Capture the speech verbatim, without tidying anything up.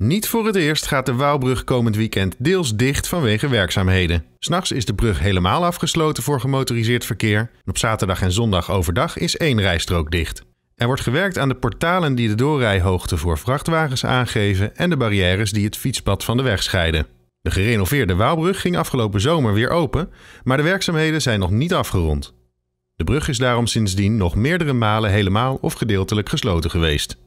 Niet voor het eerst gaat de Wouwbrug komend weekend deels dicht vanwege werkzaamheden. 'S Nachts is de brug helemaal afgesloten voor gemotoriseerd verkeer. En op zaterdag en zondag overdag is één rijstrook dicht. Er wordt gewerkt aan de portalen die de doorrijhoogte voor vrachtwagens aangeven en de barrières die het fietspad van de weg scheiden. De gerenoveerde Wouwbrug ging afgelopen zomer weer open, maar de werkzaamheden zijn nog niet afgerond. De brug is daarom sindsdien nog meerdere malen helemaal of gedeeltelijk gesloten geweest.